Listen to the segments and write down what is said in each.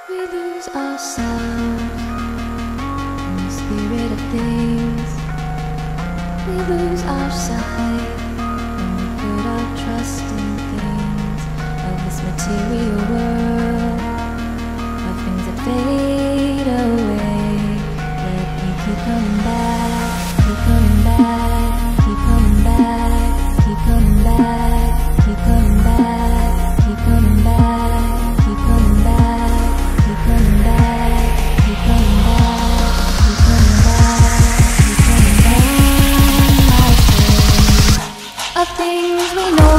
We lose ourselves in the spirit of things. We lose our sight when we put our trust in things of this material world, of things that fade away. Let me keep coming back, keep coming back, keep coming back, keep coming back, keep coming back, keep coming back, keep coming back, keep coming back, keep coming back, keep coming back, keep coming back. Of things we know.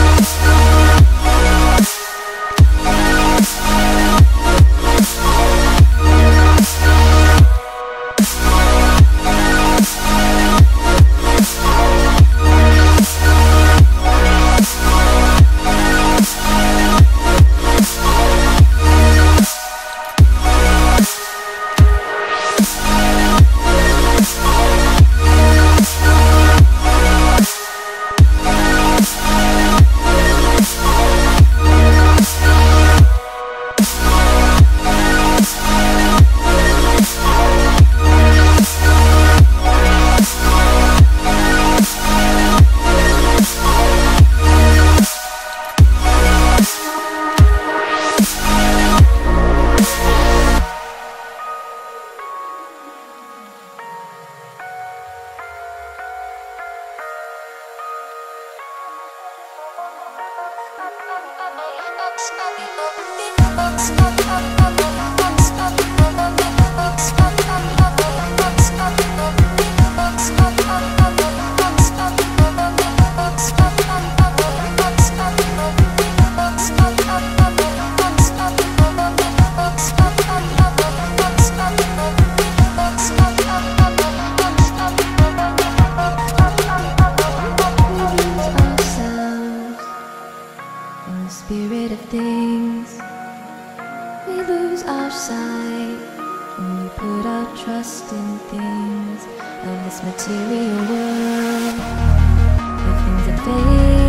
Spirit of things. We lose our sight when we put our trust in things of this material world, of things that fade